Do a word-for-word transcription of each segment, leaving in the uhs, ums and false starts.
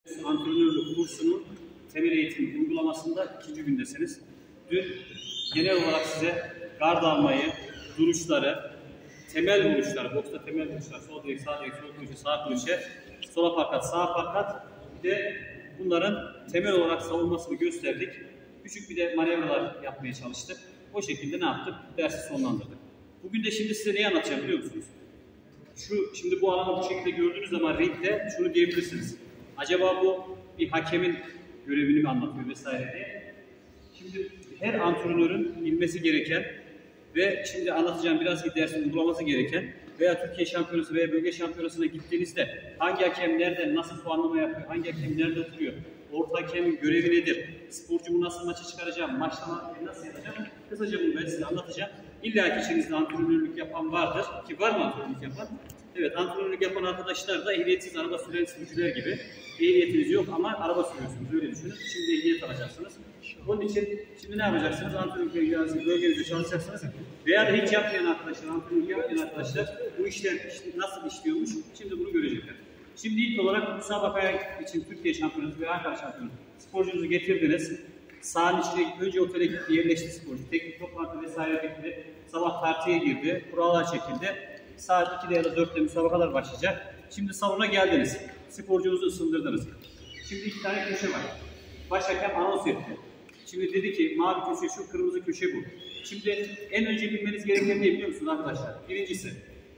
Antrenörlük kursunun temel eğitim uygulamasında ikinci gündesiniz. Dün genel olarak size gard almayı, duruşları, temel vuruşları, boksta temel vuruşlar, sol direk, sağ direk, sol kroşe, sağ kroşe, sol aparkat, sağ aparkat, bir de bunların temel olarak savunmasını gösterdik. Küçük bir de manevralar yapmaya çalıştık. O şekilde ne yaptık? Dersi sonlandırdık. Bugün de şimdi size neyi anlatacağım biliyor musunuz? Şu, şimdi bu alanı bu şekilde gördüğünüz zaman ringde şunu diyebilirsiniz. Acaba bu bir hakemin görevini mi anlatıyor vesaire diye. Şimdi her antrenörün bilmesi gereken ve şimdi anlatacağım biraz bir dersin uygulaması gereken veya Türkiye şampiyonası veya bölge şampiyonasına gittiğinizde hangi hakem nerede nasıl puanlama yapıyor, hangi hakem nerede oturuyor, orta hakemin görevi nedir, sporcumu nasıl maça çıkaracağım, maçlama nasıl yapacağım, kısaca bunu ben size anlatacağım. İlla ki içinizde antrenörlük yapan vardır ki var mı antrenörlük yapan? Evet, antrenörlük yapan arkadaşlar da ehliyetsiz araba süren sürücüler gibi. Ehliyetiniz yok ama araba sürüyorsunuz, öyle düşünün. Şimdi ehliyet alacaksınız. Onun için şimdi ne yapacaksınız? Antrenörlük bölgenizde çalışacaksınız. Veya da hiç yapmayan arkadaşlar, antrenörlük yapmayan arkadaşlar bu işler işte nasıl işliyormuş, şimdi bunu görecekler. Şimdi ilk olarak müsabakaya için Türkiye şampiyonası ve Ankara şampiyonası sporcunuzu getirdiniz. Sahanın içine önce otele gitti, yerleşti sporcu. Teknik toplantı vesaire bitti. Sabah tartıya girdi, kurallar çekildi. Saat ikide ya da dörtte müsabakalar başlayacak. Şimdi salona geldiniz. Sporcunuzu ısındırdınız. Şimdi iki tane köşe var. Baş hakem anons etti. Şimdi dedi ki mavi köşe şu, kırmızı köşe bu. Şimdi en önce bilmeniz gereken ne biliyor musunuz arkadaşlar? Birincisi,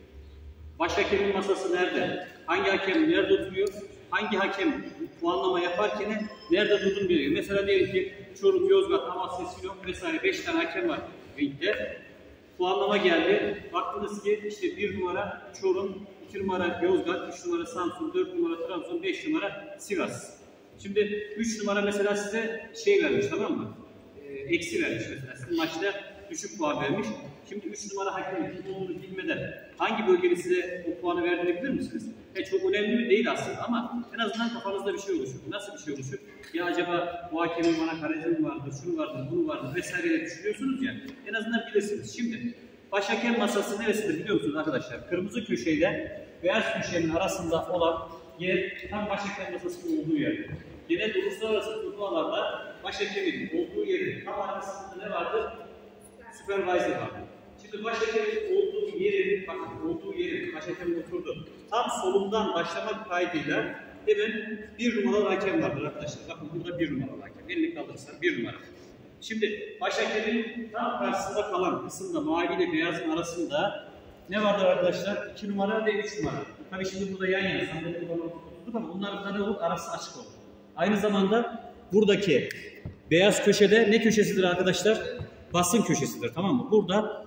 baş hakemin masası nerede? Hangi hakem nerede oturuyor? Hangi hakem puanlama yaparken nerede durduğunu biliyor. Mesela diyelim ki Çorum, Yozgat, Amasya, Sinop vesaire beş tane hakem var ringde. Puanlama geldi. Baktınız ki işte bir numara Çorum, iki numara Yozgat, üç numara Samsun, dört numara Trabzon, beş numara Sivas. Şimdi üç numara mesela size şey vermiş, tamam mı? Ee, eksi vermiş mesela. Sizin maçta düşük puan vermiş. Şimdi üç numara hakemin kim olduğunu bilmeden hangi bölgenin size o puanı verdiğini bilir misiniz? E, çok önemli mi değil aslında ama en azından kafanızda bir şey oluşur. Nasıl bir şey oluşur? Ya acaba bu hakemin bana kaleci mi vardır, şunu vardır, bunu vardır vesaire düşünüyorsunuz ya. En azından bilirsiniz. Şimdi baş hakem masası neresidir biliyor musunuz arkadaşlar? Kırmızı köşeyle beyaz köşenin arasında olan yer tam baş hakem masasının olduğu yer. Genelde uluslararası turnuvalarda baş hakemin olduğu yerin tam arkasında ne vardır? Supervisor vardır. Şimdi baş hakemin olduğu yerin, bakın olduğu yerin, baş hakemin oturdu. Tam solundan başlamak kaydıyla hemen bir numaralı hakem vardır arkadaşlar. Bakın burada bir numaralı hakem. Elini kaldırırsan bir numara. Şimdi baş hakemin tam karşısında kalan kısımda mavi ile beyazın arasında ne vardır arkadaşlar? iki numara ve üç numara. Tabii şimdi burada yan yana sandalye tuttuk ama bunların da ne olur? Arası açık olur. Aynı zamanda buradaki beyaz köşede ne köşesidir arkadaşlar? Basın köşesidir, tamam mı? Burada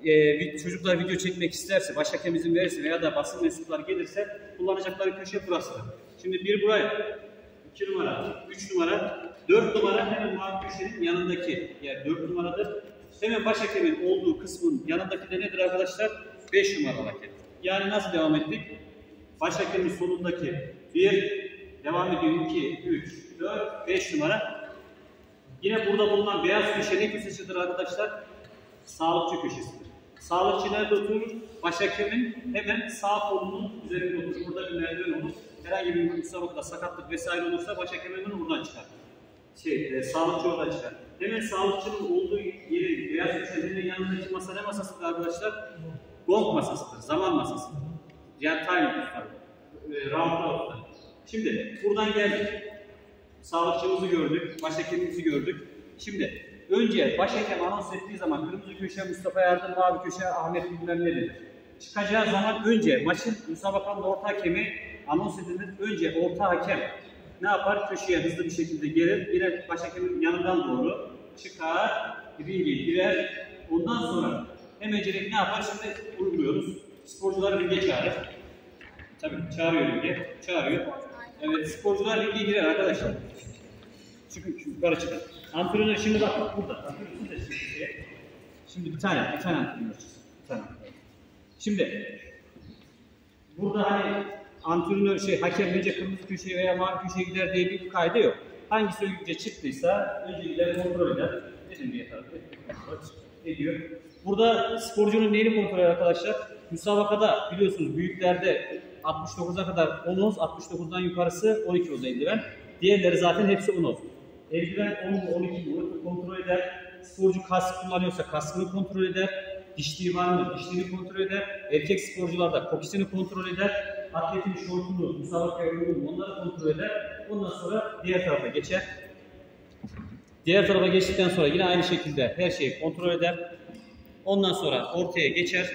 e, çocuklar video çekmek isterse, baş hakem izin verirse veya da basın mensupları gelirse kullanacakları köşe burasıdır. Şimdi bir buraya, iki numara, üç numara, dört numara hemen mavi köşenin yanındaki yer dört numaradır. Hemen baş hakemin olduğu kısmın yanındaki de nedir arkadaşlar? beş numaralı hakem. Yani nasıl devam ettik? Baş hakemin solundaki bir, devam ediyor iki, üç, dört, beş numara. Yine burada bulunan beyaz köşe ne köşesidir arkadaşlar? Sağlıkçı köşesidir. Sağlıkçı nerede oturur? Baş hakemin hemen sağ kolunun üzerinde oturur. Burada bir merdiven olur. Herhangi bir müsabakada sakatlık vesaire olursa baş hakem hemen oradan çıkar. Şey, e, sağlıkçı oradan çıkar. Hemen sağlıkçının olduğu yeri beyaz köşenin yanındaki masa ne masasıdır arkadaşlar? Gong masasıdır, zaman masasıdır. Yani time e, round. Şimdi buradan geldik. Sağlıkçımızı gördük, baş hekimimizi gördük. Şimdi önce baş hakem anons ettiği zaman kırmızı köşe Mustafa Yardım, mavi köşe Ahmet bilmem ne dedi. Çıkacağı zaman önce maçın müsabakanın orta hakemi anons edilir. Önce orta hakem ne yapar? Köşeye hızlı bir şekilde gelir. Yine baş hakemin yanından doğru çıkar, ringe girer. Ondan sonra hemencelik ne yapar? Şimdi uyguluyoruz. Sporcuları ringe çağırır. Tabii çağırıyor ringe, çağırıyor. Evet, sporcular ringe girer arkadaşlar. Çıkın, yukarı çıkın. Antrenör şimdi bak burada. Şimdi bir tane, bir tane antrenör çıksın. Bir tane. Şimdi burada hani antrenör şey hakem önce kırmızı köşeye veya mavi köşeye gider diye bir kaydı yok. Hangisi önce çıktıysa önce gider kontrol eder. Dedim diye tarafı ediyor. Burada sporcunun neyini kontrol eder arkadaşlar? Müsabakada biliyorsunuz büyüklerde altmış dokuza kadar on oz, altmış dokuzdan yukarısı on iki oz eldiven. Diğerleri zaten hepsi on oz. Eldiven on mu on iki mi kontrol eder. Sporcu kask kullanıyorsa kaskını kontrol eder. Dişliği var mı? Dişliğini kontrol eder. Erkek sporcular da kokisini kontrol eder. Atletin şortunu, müsabakaya uygun mu onları kontrol eder. Ondan sonra diğer tarafa geçer. Diğer tarafa geçtikten sonra yine aynı şekilde her şeyi kontrol eder. Ondan sonra ortaya geçer.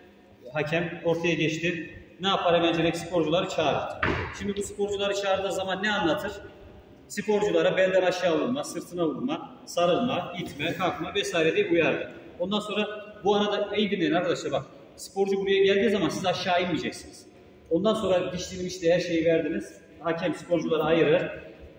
Hakem ortaya geçti. Ne yapar? Hemencelik sporcuları çağırır. Şimdi bu sporcuları çağırdığı zaman ne anlatır? Sporculara belden aşağı vurma, sırtına vurma, sarılma, itme, kalkma vesaire diye uyardı. Ondan sonra bu arada iyi dinleyin arkadaşlar bak. Sporcu buraya geldiği zaman siz aşağı inmeyeceksiniz. Ondan sonra dişlerim işte her şeyi verdiniz. Hakem sporcuları ayırır.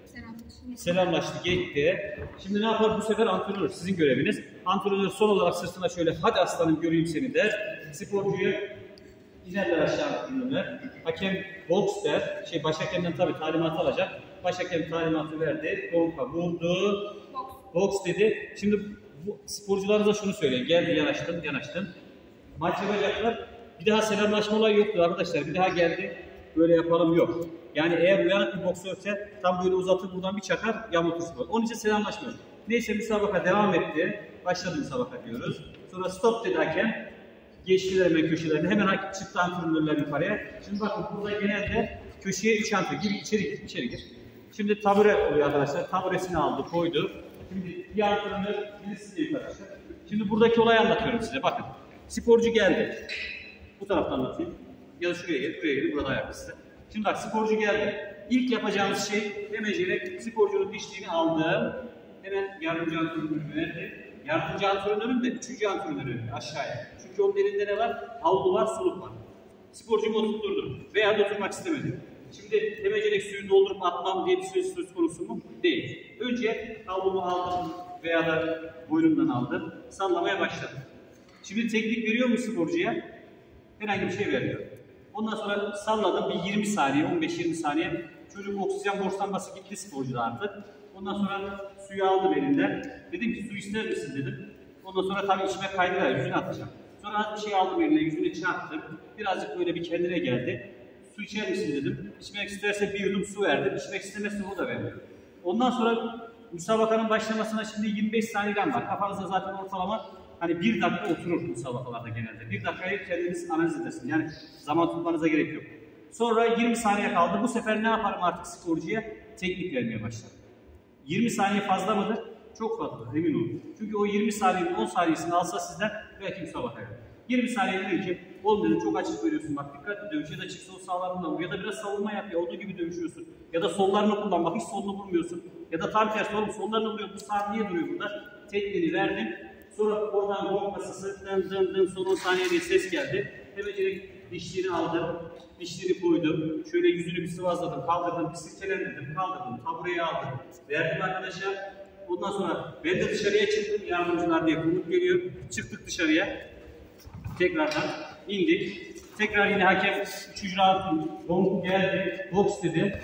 Selamlaştı, gitti. Şimdi ne yapar? Bu sefer antrenör sizin göreviniz. Antrenör son olarak sırtına şöyle hadi aslanım göreyim seni der. Sporcuyu inerler aşağı indiriler. Hakem box der. Şey baş hakemden tabii talimat alacak. Baş hakem talimatı verdi. Gonka vurdu. Box dedi. Şimdi bu sporcularınıza şunu söyleyin. Geldi yanaştın, yanaştın. Maç yapacaklar. Bir daha selamlaşma olayı yoktu arkadaşlar. Bir daha geldi. Böyle yapalım yok. Yani eğer uyanık bir boksörse tam böyle uzatır buradan bir çakar yamultur spor. Onun için selamlaşmıyor. Neyse müsabaka devam etti. Başladı müsabaka diyoruz. Sonra stop dedi hakem. Geçtiler hemen köşelerine. Hemen hakem çıktı antrenörler yukarıya. Şimdi bakın burada genelde köşeye üç antrenör. Gir içeri gir, içeri gir. Şimdi tabure oluyor arkadaşlar. Taburesini aldı, koydu. Şimdi bir antrenör birisi değil arkadaşlar. Şimdi buradaki olayı anlatıyorum size. Bakın. Sporcu geldi. Bu taraftan anlatayım. Ya da şuraya gel, buraya gel, burada ayaklı size. Şimdi bak sporcu geldi. İlk yapacağımız şey hemenceyerek sporcunun dişliğini aldım. Hemen yardımcı antrenörü verdi. Yardımcü antrenörün de üçüncü antrenörü aşağıya. Çünkü onun elinde ne var? Havlu var, suluk var. Sporcumu oturturdum veya da oturmak istemedi. Şimdi hemenceyerek suyu doldurup atmam diye bir söz, söz konusu mu? Değil. Önce havlumu aldım veya da boynumdan aldım. Sallamaya başladım. Şimdi teknik veriyor mu sporcuya? Herhangi bir şey vermiyor. Ondan sonra salladım bir yirmi saniye, on beş yirmi saniye. Çocuk oksijen borçlanması gitti sporcuda artık. Ondan sonra suyu aldım elinden. Dedim ki su ister misin dedim. Ondan sonra tabii içime kaydılar, yüzüne atacağım. Sonra az bir şey aldım eline, yüzüne çarptım. Birazcık böyle bir kendine geldi. Su içer misin dedim. İçmek isterse bir yudum su verdim. İçmek istemezse o da vermiyor. Ondan sonra müsabakanın başlamasına şimdi yirmi beş saniyeden var. Kafanızda zaten ortalama hani bir dakika oturur müsabakalarda genelde. Bir dakikayı kendiniz analiz edersiniz. Yani zaman tutmanıza gerek yok. Sonra yirmi saniye kaldı. Bu sefer ne yaparım artık sporcuya? Teknik vermeye başlarım. yirmi saniye fazla mıdır? Çok fazla, emin olun. Çünkü o yirmi saniyenin on saniyesini alsa sizden belki müsabakaya. yirmi saniye dedim ki, oğlum dedim çok açık veriyorsun bak dikkatli dövüş ya da çık sol sağlarından vur ya da biraz savunma yap ya olduğu gibi dövüşüyorsun. Ya da sollarını kullan bak hiç solunu vurmuyorsun. Ya da tam tersi oğlum sollarını vuruyor bu saat niye duruyor burada? Tekniğini verdim. Sonra oradan bombası dın dın dın son on saniye diye ses geldi. Hemencik dişliğini aldım, dişliğini koydum. Şöyle yüzünü bir sıvazladım, kaldırdım, bir silkelendirdim, kaldırdım, tabureye aldım. Verdim arkadaşa. Ondan sonra ben de dışarıya çıktım, yardımcılar diye komut geliyor. Çıktık dışarıya. Tekrardan indik. Tekrar yine hakem üçüncü round bombu geldi, boks dedi.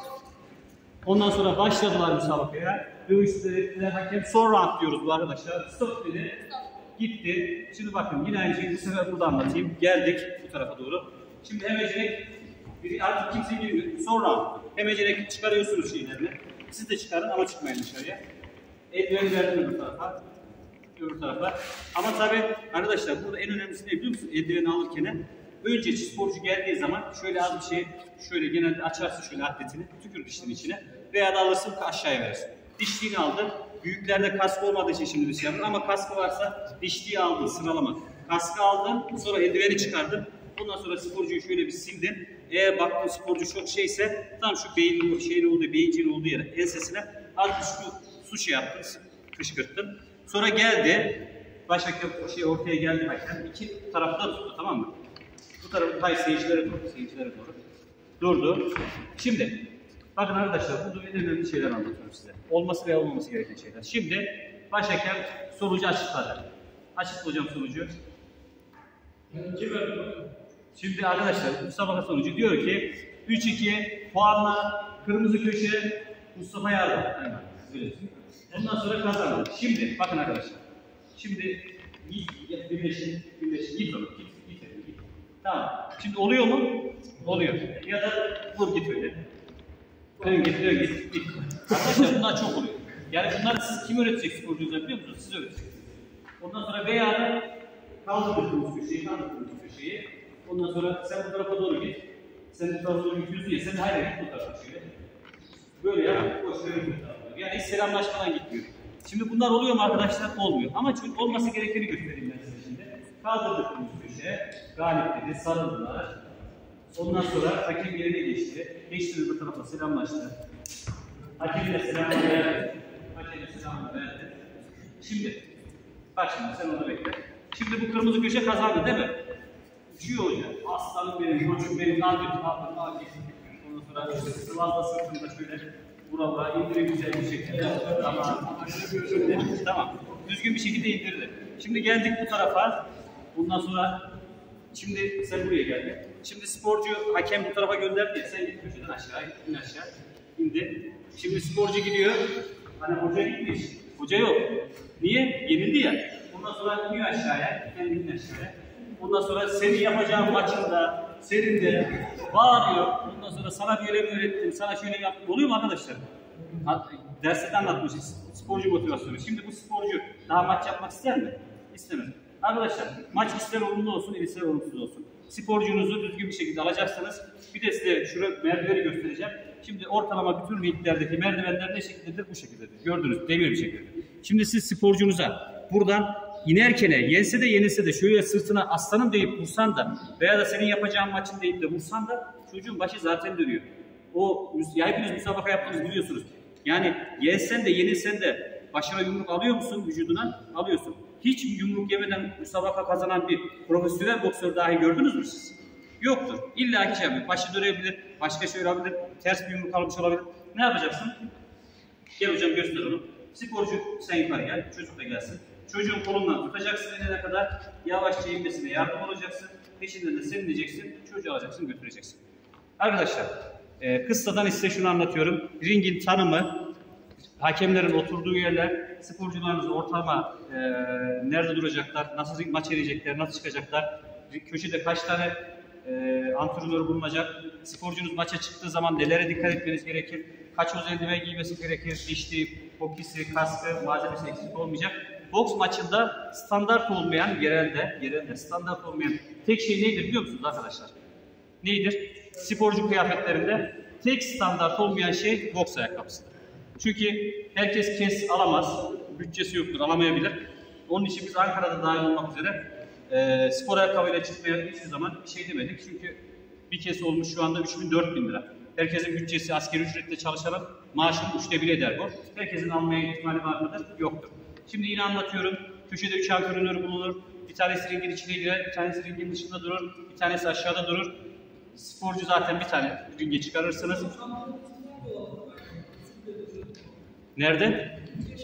Ondan sonra başladılar müsabakaya. Dövüştüler, hakem son round diyoruz bu arkadaşlar. Stop dedi. Stop. Gitti. Şimdi bakın yine aynı şeyi bu sefer burada anlatayım. Geldik bu tarafa doğru. Şimdi hemecerek artık kimse girmiyor. Son round. Hemecerek çıkarıyorsunuz şeylerini. Siz de çıkarın ama çıkmayın dışarıya. Eldiveni verdim öbür tarafa. Öbür tarafa. Ama tabii arkadaşlar burada en önemlisi ne biliyor musunuz? Eldiveni alırken önce sporcu geldiği zaman şöyle az bir şey, şöyle genelde açarsın şöyle atletini, tükür dişinin içine veya da alırsın aşağıya verirsin. Dişliğini aldın. Büyüklerde kask olmadığı için şimdi dışarıda ama kaskı varsa dişliği aldın sıralama. Kaskı aldın, sonra eldiveni çıkardın. Ondan sonra sporcuyu şöyle bir sildin. Eğer baktın sporcu çok şeyse tam şu beynin şeyin olduğu, beyinciğin olduğu yere ensesine az bir su, su şey yaptın, kışkırttın. Sonra geldi, başka şey ortaya geldi hakem. İki tarafta tuttu tamam mı? Bu tarafı hayır seyircilere doğru, seyircilere doğru. Durdu. Şimdi bakın arkadaşlar burada en önemli şeyler anlatıyorum size. Olması veya olmaması gereken şeyler. Şimdi baş hakem sonucu açıkladı. Açıkla hocam sonucu. Şimdi arkadaşlar Mustafa sonucu diyor ki üç iki puanla kırmızı köşe Mustafa Yardım. Evet. Ondan sonra kazandı. Şimdi bakın arkadaşlar. Şimdi git birleşin, birleşin git oğlum git git git. Tamam. Şimdi oluyor mu? Oluyor. Ya da vur git öyle. Ön git, ön git, git. Arkadaşlar bunlar çok oluyor. Yani bunlar siz kim öğretecek sporcunuza biliyor musunuz? Siz öğreteceksiniz. Ondan sonra veya da kaldırdığınız köşeyi, kaldırdığınız köşeyi. Ondan sonra sen bu tarafa doğru git. Sen bu tarafa doğru gidiyorsun ya, sen hayır git bu tarafa şöyle. Böyle yap, boş ver bu tarafa. Yani hiç selamlaşmadan gitmiyor. Şimdi bunlar oluyor mu arkadaşlar? Olmuyor. Ama çünkü olması gerekeni göstereyim ben size şimdi. Kaldırdığınız köşeye, galip dedi, sarıldılar. Ondan sonra hakem yerine geçti. Geçti bu tarafa selamlaştı. Hakemle selam verdi. Hakemle selam verdi. Şimdi, bak şimdi sen onu bekle. Şimdi bu kırmızı köşe kazandı değil mi? Uçuyor hocam. Aslanım benim, koçum benim, kalbim, kalbim, kalbim. Ondan sonra sıvazla sırtında şöyle bura bura indirip güzel bir şekilde. Tamam. Tamam. Düzgün bir şekilde indirdi. Şimdi geldik bu tarafa. Bundan sonra şimdi sen buraya geldin. Şimdi sporcu hakem bu tarafa gönderdi ya, sen git köşeden aşağı, in aşağı, indi. Şimdi sporcu gidiyor, hani hoca gitmiş, hoca yok. Niye? Yenildi ya. Ondan sonra iniyor aşağıya, kendini aşağıya. Ondan sonra senin yapacağın maçında, senin de bağırıyor. Ondan sonra sana böyle mi öğrettim, sana şöyle yaptım. Oluyor mu arkadaşlar? Derste de anlatmışız, sporcu motivasyonu. Şimdi bu sporcu daha maç yapmak ister mi? İstemez. Arkadaşlar maç ister olumlu olsun, ister olumsuz olsun. Sporcunuzu düzgün bir şekilde alacaksınız. Bir de size şurada merdiveni göstereceğim. Şimdi ortalama bütün ringlerdeki merdivenler ne şekildedir? Bu şekildedir. Gördünüz, demir bir şekilde. Şimdi siz sporcunuza buradan inerken, yense de yenilse de şöyle sırtına aslanım deyip vursan da veya da senin yapacağın maçın deyip de vursan da çocuğun başı zaten dönüyor. O, ya hepiniz müsabaka yaptınız biliyorsunuz. Yani yensen de yenilsen de başına yumruk alıyor musun vücuduna? Alıyorsun. Hiç yumruk yemeden müsabaka kazanan bir profesyonel boksör dahi gördünüz mü siz? Yoktur. İlla ki şey yapıyor. Başı dönebilir, başka şey olabilir, ters bir yumruk almış olabilir. Ne yapacaksın? Gel hocam göster onu. Sporcu sen yukarı gel, çocuk da gelsin. Çocuğun kolundan tutacaksın enine kadar, yavaşça inmesine yardım olacaksın. Peşinden de sen diyeceksin, çocuğu alacaksın, götüreceksin. Arkadaşlar, e, kıssadan size şunu anlatıyorum. Ringin tanımı, hakemlerin oturduğu yerler, sporcularımız ortalama e, nerede duracaklar, nasıl maç edecekler, nasıl çıkacaklar, köşede kaç tane e, antrenör bulunacak, sporcunuz maça çıktığı zaman nelere dikkat etmeniz gerekir, kaç öz eldiven giymesi gerekir, dişli, pokisi, kaskı, malzemesi eksik olmayacak. Boks maçında standart olmayan, yerelde, yerelde standart olmayan tek şey nedir biliyor musunuz arkadaşlar? Neydir? Sporcu kıyafetlerinde tek standart olmayan şey boks ayakkabısıdır. Çünkü herkes kes alamaz, bütçesi yoktur, alamayabilir. Onun için biz Ankara'da dahil olmak üzere e, spor ayakkabıyla çıkmaya hiçbir zaman bir şey demedik. Çünkü bir kes olmuş şu anda üç bin dört bin lira. Herkesin bütçesi asgari ücretle çalışanın maaşının üçte biri eder bu. Herkesin almaya ihtimali var mıdır? Yoktur. Şimdi yine anlatıyorum. Köşede üç antrenör bulunur. Bir tanesi ringin içine girer, bir tanesi ringin dışında durur, bir tanesi aşağıda durur. Sporcu zaten bir tane ringe çıkarırsınız. Nerede?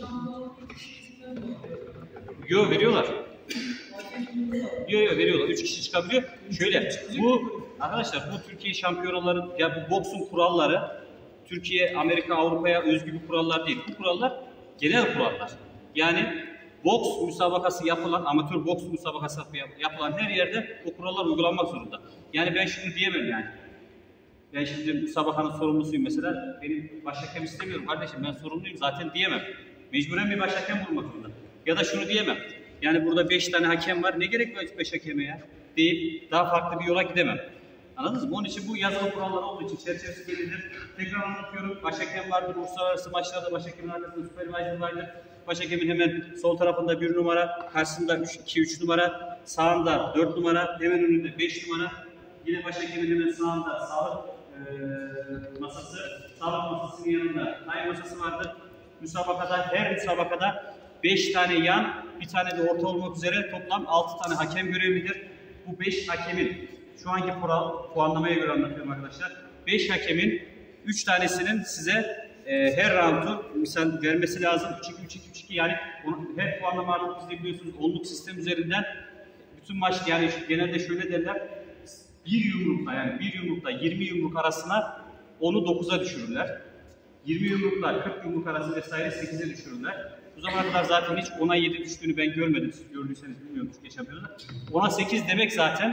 Yo veriyorlar. Yo yo veriyorlar. Üç kişi çıkabiliyor. Şöyle bu arkadaşlar bu Türkiye şampiyonaların ya bu boksun kuralları Türkiye, Amerika, Avrupa'ya özgü bir kurallar değil. Bu kurallar genel kurallar. Yani boks müsabakası yapılan, amatör boks müsabakası yapılan her yerde o kurallar uygulanmak zorunda. Yani ben şunu diyemem yani. Ben şimdi müsabakanın sorumlusuyum mesela. Benim başhakem istemiyorum kardeşim, ben sorumluyum zaten diyemem. Mecburen bir başhakem bulmak zorunda. Ya da şunu diyemem. Yani burada beş tane hakem var, ne gerek var beş hakeme ya? Deyip daha farklı bir yola gidemem. Anladınız mı? Onun için bu yazılı kurallar olduğu için çerçevesi belirlidir. Tekrar anlatıyorum. Başhakem vardır. Uluslararası maçlarda başhakemin arkasında supervisor vardır. Başhakemin hemen sol tarafında bir numara, karşısında üç iki üç numara, sağında dört numara, hemen önünde beş numara. Yine başhakemin hemen sağında sağlık e, masası, sağlık masasının yanında tay masası vardır. Müsabakada, her müsabakada beş tane yan, bir tane de orta olmak üzere toplam altı tane hakem görevlidir. Bu beş hakemin, şu anki puanlamaya göre anlatıyorum arkadaşlar. beş hakemin üç tanesinin size e, her roundu misal vermesi lazım. üç iki üç iki üç iki yani onu, her puanlama artık bizde biliyorsunuz onluk sistem üzerinden bütün maç yani genelde şöyle derler. Bir yumrukla yani bir yumrukla yirmi yumruk arasına onu dokuza düşürürler. yirmi yumrukla kırk yumruk arası vesaire sekize düşürürler. Bu zamana kadar zaten hiç ona yedi düştüğünü ben görmedim. Siz gördüyseniz bilmiyorum Türkiye şampiyonada. ona sekiz demek zaten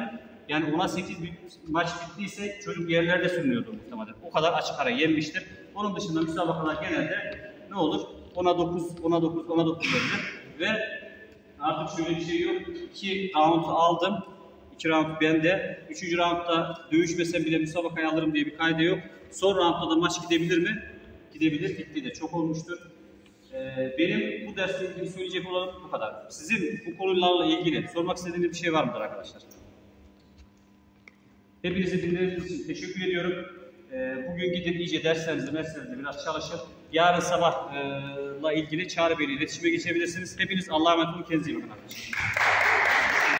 Yani ona sekiz bir maç bittiyse çocuk yerlerde sürünüyordu muhtemelen. O kadar açık ara yenmiştir. Onun dışında müsabakalar genelde ne olur? ona dokuz, ona dokuz, ona dokuz verilir. Ve artık şöyle bir şey yok. iki roundu aldım. iki round bende. üçüncü roundda dövüşmesem bile müsabakayı alırım diye bir kaydı yok. Son roundda da maç gidebilir mi? Gidebilir. Gittiği de çok olmuştur. Ee, benim bu dersle ilgili söyleyecek olanım bu kadar. Sizin bu konularla ilgili sormak istediğiniz bir şey var mıdır arkadaşlar? Hepinizi dinlediğiniz için teşekkür ediyorum. Ee, bugün gidin iyice derslerinizde, derslerinizde biraz çalışın. Yarın sabahla ilgili Çağrı Bey'le iletişime geçebilirsiniz. Hepiniz Allah'a emanet olun. Kendinize iyi bakın arkadaşlar.